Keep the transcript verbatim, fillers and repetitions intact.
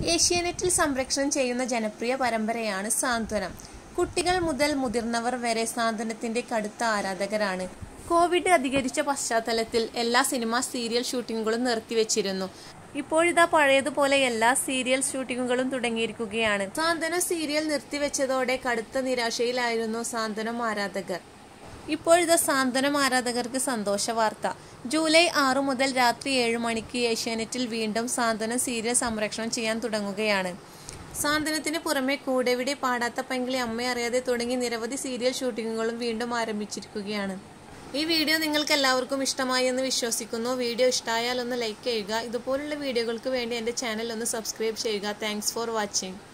ഏഷ്യാനെറ്റിൽ സംപ്രേഷണം ചെയ്യുന്ന ജനപ്രിയ പരമ്പരയാണ് സാന്ത്വനം. കുട്ടികൾ മുതൽ മുതിർന്നവർ വരെ സാന്ത്വനത്തിന്റെ കടുത്ത ആരാധകരാണ്. കോവിഡ് അധികരിച്ച പശ്ചാത്തലത്തിൽ എല്ലാ സിനിമ സീരിയൽ ഷൂട്ടിങ്ങുകളും നിർത്തിവെച്ചിരുന്നു. ഇപ്പോഴിതാ പഴയതുപോലെ എല്ലാ സീരിയൽ ഷൂട്ടിങ്ങുകളും തുടങ്ങിയിരിക്കുകയാണ്. സാന്ത്വനം സീരിയൽ നിർത്തിവെച്ചതോടെ കടുത്ത നിരാശയിലായിരുന്നു സാന്ത്വനം ആരാധകർ. ഇപ്പോഴിതാ സാന്ത്വനം ആരാധകർക്ക് സന്തോഷ വാർത്ത. ജൂലൈ ആറു മുതൽ രാത്രി ഏഴു മണിക്ക് ഏഷ്യാനെറ്റിൽ വീണ്ടും സാന്ത്വനം സീരിയൽ സംപ്രേഷണം ചെയ്യാൻ തുടങ്ങുകയാണ്. സാന്ത്വനത്തിന് പുറമെ കൂടെവിടെ, പാടാത്ത പൈങ്കിളി, അമ്മയെ അറിയാതെ തുടങ്ങി നിരവധി സീരിയൽ ഷൂട്ടിങ്ങുകളും വീണ്ടും ആരംഭിച്ചിരിക്കുകയാണ്. ഈ വീഡിയോ നിങ്ങൾക്ക് എല്ലാവർക്കും ഇഷ്ടമായി എന്ന് വിശ്വസിക്കുന്നു. വീഡിയോ ഇഷ്ടമായാൽ ഒന്ന് ലൈക്ക് ചെയ്യുക. ഇതുപോലുള്ള വീഡിയോകൾക്ക് വേണ്ടി എൻ്റെ ചാനൽ ഒന്ന് സബ്സ്ക്രൈബ് ചെയ്യുക. Thanks for watching.